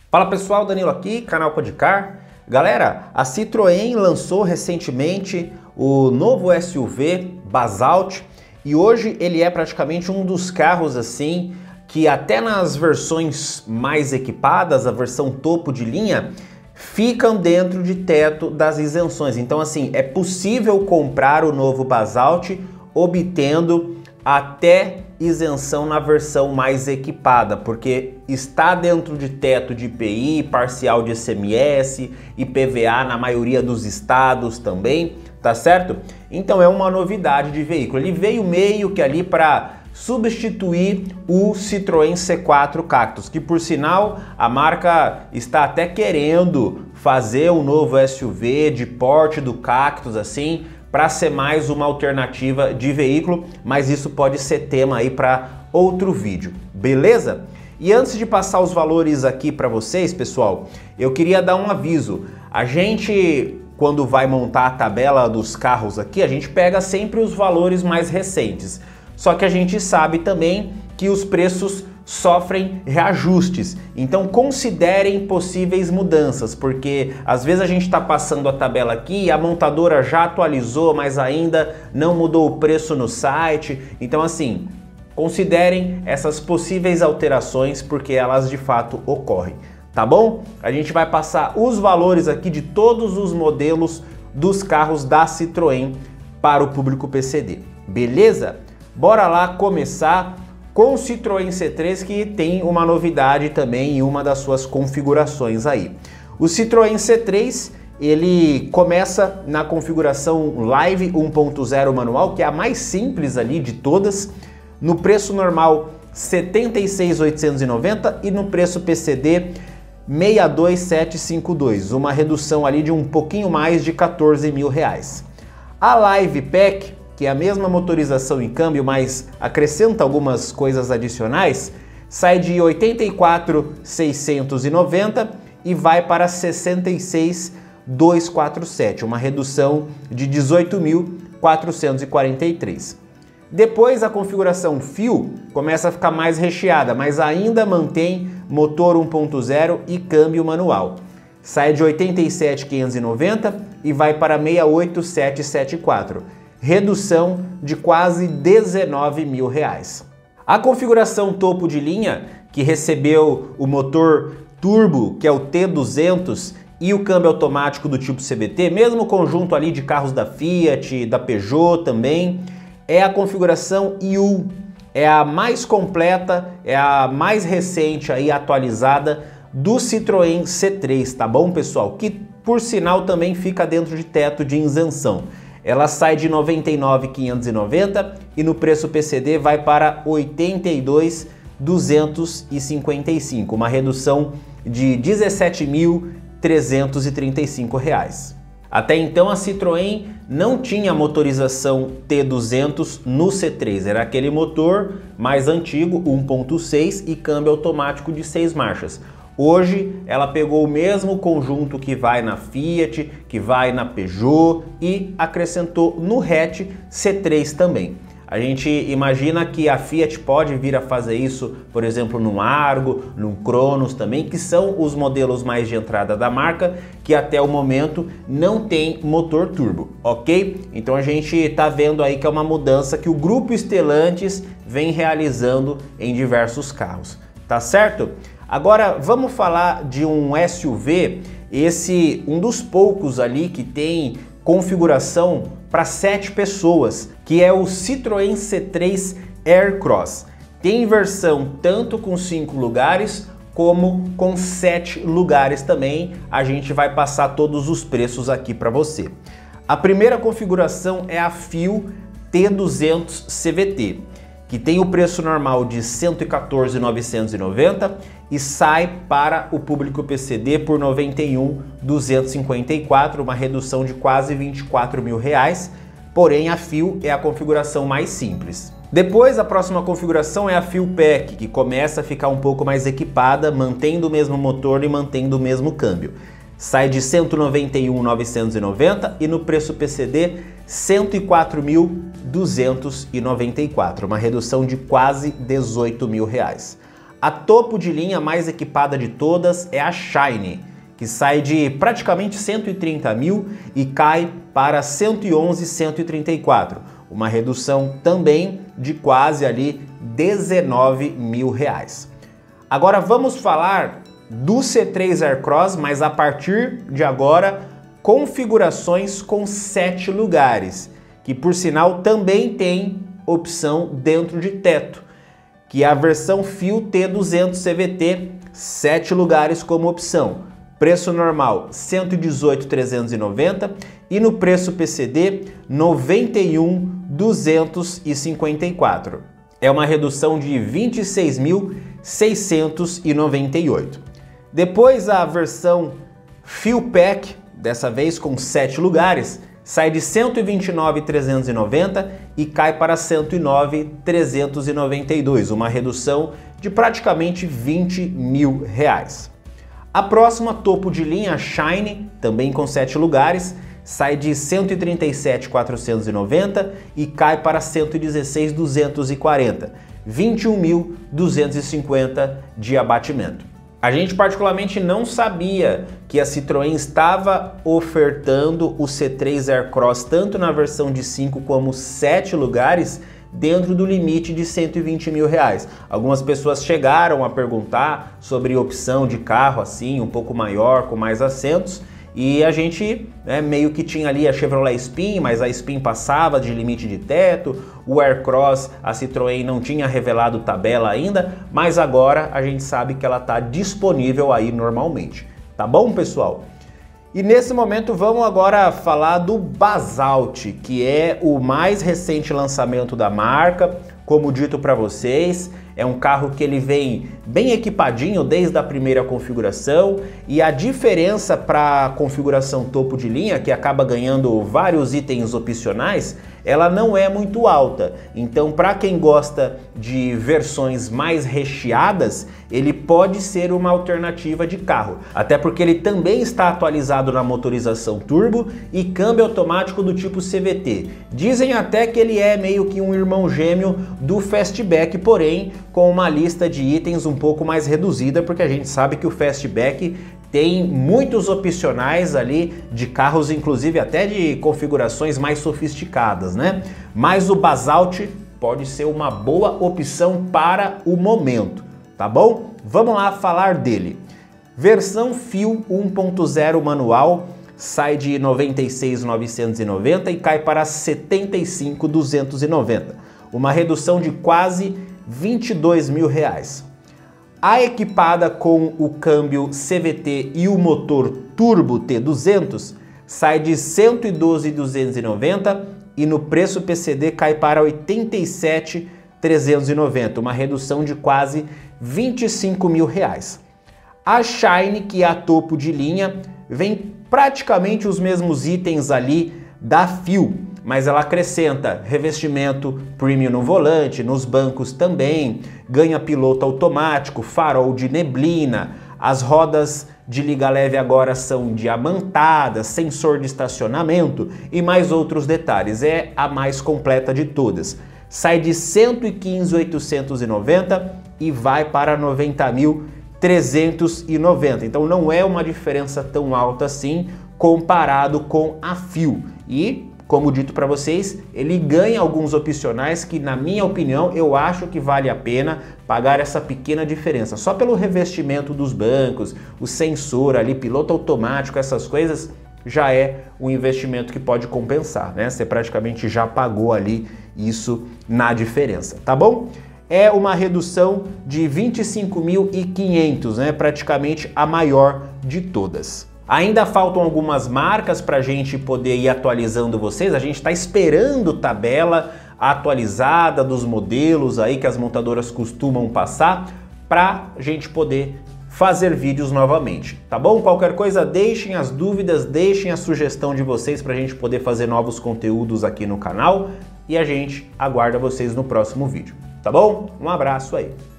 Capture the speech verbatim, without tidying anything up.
Fala pessoal, Danilo aqui, canal Podcar. Galera, a Citroën lançou recentemente o novo S U V Basalt e hoje ele é praticamente um dos carros assim que até nas versões mais equipadas, a versão topo de linha, ficam dentro de teto das isenções. Então assim, é possível comprar o novo Basalt obtendo até isenção na versão mais equipada, porque está dentro de teto de I P I, parcial de I C M S, I P V A na maioria dos estados também, tá certo? Então é uma novidade de veículo. Ele veio meio que ali para substituir o Citroën C quatro Cactus, que por sinal a marca está até querendo fazer um novo S U V de porte do Cactus assim, para ser mais uma alternativa de veículo, mas isso pode ser tema aí para outro vídeo, beleza? E antes de passar os valores aqui para vocês, pessoal, eu queria dar um aviso. A gente, quando vai montar a tabela dos carros aqui, a gente pega sempre os valores mais recentes. Só que a gente sabe também que os preços sofrem reajustes, então considerem possíveis mudanças, porque às vezes a gente está passando a tabela aqui e a montadora já atualizou, mas ainda não mudou o preço no site. Então assim, considerem essas possíveis alterações porque elas de fato ocorrem, tá bom? A gente vai passar os valores aqui de todos os modelos dos carros da Citroën para o público P C D, beleza? Bora lá começar com o Citroën C três, que tem uma novidade também em uma das suas configurações aí. O Citroën C três, ele começa na configuração Live um ponto zero manual, que é a mais simples ali de todas, no preço normal setenta e seis mil oitocentos e noventa e no preço P C D sessenta e dois mil setecentos e cinquenta e dois, uma redução ali de um pouquinho mais de quatorze mil reais. A Live Pack, que é a mesma motorização e câmbio, mas acrescenta algumas coisas adicionais, sai de oitenta e quatro mil seiscentos e noventa e vai para sessenta e seis mil duzentos e quarenta e sete, uma redução de dezoito mil quatrocentos e quarenta e três. Depois a configuração Fuel começa a ficar mais recheada, mas ainda mantém motor um ponto zero e câmbio manual. Sai de oitenta e sete mil quinhentos e noventa e vai para sessenta e oito mil setecentos e setenta e quatro. Redução de quase dezenove mil reais. A configuração topo de linha, que recebeu o motor turbo, que é o T duzentos, e o câmbio automático do tipo C V T, mesmo conjunto ali de carros da Fiat, da Peugeot também, é a configuração I U. É a mais completa, é a mais recente aí atualizada do Citroën C três, tá bom, pessoal? Que por sinal também fica dentro de teto de isenção. Ela sai de noventa e nove mil quinhentos e noventa e no preço P C D vai para oitenta e dois mil duzentos e cinquenta e cinco, uma redução de dezessete mil trezentos e trinta e cinco reais. Até então a Citroën não tinha motorização T duzentos no C três, era aquele motor mais antigo, um ponto seis e câmbio automático de seis marchas. Hoje ela pegou o mesmo conjunto que vai na Fiat, que vai na Peugeot e acrescentou no hatch C três também. A gente imagina que a Fiat pode vir a fazer isso, por exemplo, no Argo, no Cronos também, que são os modelos mais de entrada da marca, que até o momento não tem motor turbo, ok? Então a gente está vendo aí que é uma mudança que o grupo Stellantis vem realizando em diversos carros, tá certo? Agora vamos falar de um S U V, esse um dos poucos ali que tem configuração para sete pessoas, que é o Citroën C três Aircross. Tem versão tanto com cinco lugares como com sete lugares também. A gente vai passar todos os preços aqui para você. A primeira configuração é a Fuel T duzentos C V T, que tem o preço normal de cento e quatorze mil novecentos e noventa e sai para o público P C D por noventa e um mil duzentos e cinquenta e quatro, uma redução de quase vinte e quatro mil reais, porém a Fuel é a configuração mais simples. Depois a próxima configuração é a Fuel Pack, que começa a ficar um pouco mais equipada, mantendo o mesmo motor e mantendo o mesmo câmbio. Sai de cento e noventa e um mil novecentos e noventa e no preço P C D cento e quatro mil duzentos e noventa e quatro, uma redução de quase dezoito mil reais. A topo de linha mais equipada de todas é a Shine, que sai de praticamente cento e trinta mil e cai para cento e onze, cento e trinta e quatro, uma redução também de quase ali dezenove mil reais. Agora vamos falar do C três Aircross, mas a partir de agora configurações com sete lugares, que por sinal também tem opção dentro de teto, que é a versão Fiel T duzentos C V T, sete lugares como opção. Preço normal cento e dezoito mil trezentos e noventa e no preço P C D noventa e um mil duzentos e cinquenta e quatro. É uma redução de vinte e seis mil seiscentos e noventa e oito. Depois a versão Fiel Pack, dessa vez com sete lugares, sai de cento e vinte e nove mil trezentos e noventa e cai para cento e nove mil trezentos e noventa e dois, uma redução de praticamente vinte mil reais. A próxima, topo de linha, Shine, também com sete lugares, sai de cento e trinta e sete mil quatrocentos e noventa e cai para cento e dezesseis mil duzentos e quarenta, vinte e um mil duzentos e cinquenta de abatimento. A gente particularmente não sabia que a Citroën estava ofertando o C três Aircross tanto na versão de cinco como sete lugares dentro do limite de cento e vinte mil reais. Algumas pessoas chegaram a perguntar sobre opção de carro assim, um pouco maior, com mais assentos, e a gente né, meio que tinha ali a Chevrolet Spin, mas a Spin passava de limite de teto, o Aircross, a Citroën não tinha revelado tabela ainda, mas agora a gente sabe que ela está disponível aí normalmente. Tá bom, pessoal? E nesse momento vamos agora falar do Basalt, que é o mais recente lançamento da marca. Como dito para vocês, é um carro que ele vem bem equipadinho desde a primeira configuração, e a diferença para a configuração topo de linha, que acaba ganhando vários itens opcionais, ela não é muito alta. Então, para quem gosta de versões mais recheadas, ele pode ser uma alternativa de carro. Até porque ele também está atualizado na motorização turbo e câmbio automático do tipo C V T. Dizem até que ele é meio que um irmão gêmeo do Fastback, porém com uma lista de itens um pouco mais reduzida, porque a gente sabe que o Fastback tem muitos opcionais ali de carros, inclusive até de configurações mais sofisticadas, né? Mas o Basalt pode ser uma boa opção para o momento, tá bom? Vamos lá falar dele. Versão Fiel um ponto zero manual sai de noventa e seis mil novecentos e noventa e cai para setenta e cinco mil duzentos e noventa, uma redução de quase vinte e dois mil reais. A equipada com o câmbio C V T e o motor turbo T duzentos sai de cento e doze mil duzentos e noventa e no preço P C D cai para oitenta e sete mil trezentos e noventa, uma redução de quase vinte e cinco mil reais. A Shine, que é a topo de linha, vem praticamente os mesmos itens ali da Fiel, mas ela acrescenta revestimento premium no volante, nos bancos também, ganha piloto automático, farol de neblina, as rodas de liga leve agora são diamantadas, sensor de estacionamento e mais outros detalhes. É a mais completa de todas. Sai de cento e quinze mil oitocentos e noventa e vai para noventa mil trezentos e noventa. Então não é uma diferença tão alta assim comparado com a Fiel. E como dito para vocês, ele ganha alguns opcionais que, na minha opinião, eu acho que vale a pena pagar essa pequena diferença. Só pelo revestimento dos bancos, o sensor ali, piloto automático, essas coisas, já é um investimento que pode compensar, né? Você praticamente já pagou ali isso na diferença, tá bom? É uma redução de vinte e cinco mil e quinhentos, né? Praticamente a maior de todas. Ainda faltam algumas marcas para a gente poder ir atualizando vocês. A gente está esperando tabela atualizada dos modelos aí que as montadoras costumam passar para a gente poder fazer vídeos novamente, tá bom? Qualquer coisa, deixem as dúvidas, deixem a sugestão de vocês para a gente poder fazer novos conteúdos aqui no canal e a gente aguarda vocês no próximo vídeo, tá bom? Um abraço aí!